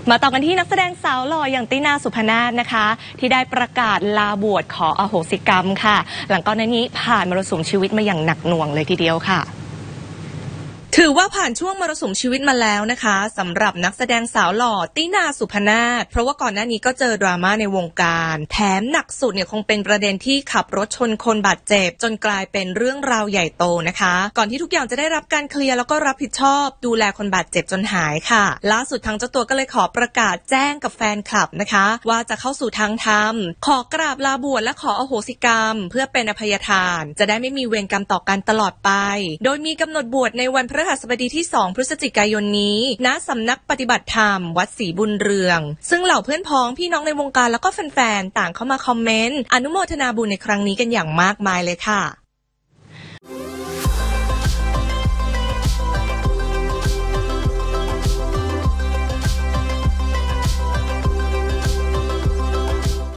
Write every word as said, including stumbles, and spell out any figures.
มาต่อกันที่นักแสดงสาวหล่ออย่างตินาสุพนาถนะคะที่ได้ประกาศลาบวชขออโหสิกรรมค่ะหลังก่อนหน้านี้ผ่านมรสุมชีวิตมาอย่างหนักหน่วงเลยทีเดียวค่ะถือว่าผ่านช่วงมรสุมชีวิตมาแล้วนะคะสำหรับนักแสดงสาวหล่อตินาสุพนาถเพราะว่าก่อนหน้านี้ก็เจอดราม่าในวงการแถมหนักสุดเนี่ยคงเป็นประเด็นที่ขับรถชนคนบาดเจ็บจนกลายเป็นเรื่องราวใหญ่โตนะคะก่อนที่ทุกอย่างจะได้รับการเคลียร์แล้วก็รับผิดชอบดูแลคนบาดเจ็บจนหายค่ะล่าสุดทางเจ้าตัวก็เลยขอประกาศแจ้งกับแฟนคลับนะคะว่าจะเข้าสู่ทางธรรมขอกราบลาบวชและขออโหสิกรรมเพื่อเป็นอภัยทานจะได้ไม่มีเวรกรรมต่อกันตลอดไปโดยมีกำหนดบวชในวันพฤหัสบดีที่สองพฤศจิกายนนี้ณสำนักปฏิบัติธรรมวัดศรีบุญเรืองซึ่งเหล่าเพื่อนพ้องพี่น้องในวงการแล้วก็แฟนๆต่างเข้ามาคอมเมนต์อนุโมทนาบุญในครั้งนี้กันอย่างมากมายเลยค่ะ